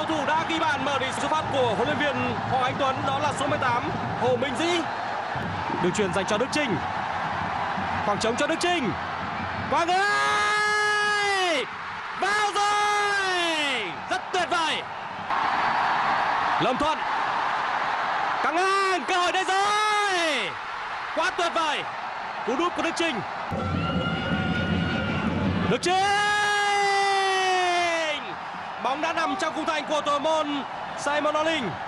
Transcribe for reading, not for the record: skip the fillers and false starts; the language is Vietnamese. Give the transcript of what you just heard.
cầu thủ đã ghi bàn mở tỷ số phát của huấn luyện viên Hoàng Anh Tuấn, đó là số 18 Hồ Minh Dĩ. Đường chuyền dành cho Đức Chinh. Khoảng trống cho Đức Chinh. Quang ơi! Vào rồi! Rất tuyệt vời. Lâm Thuận. Căng ngang, cơ hội đây rồi. Quá tuyệt vời. Cú đúp của Đức Chinh. Đức Chinh! Bóng đã nằm trong khung thành của thủ môn Simon Olin.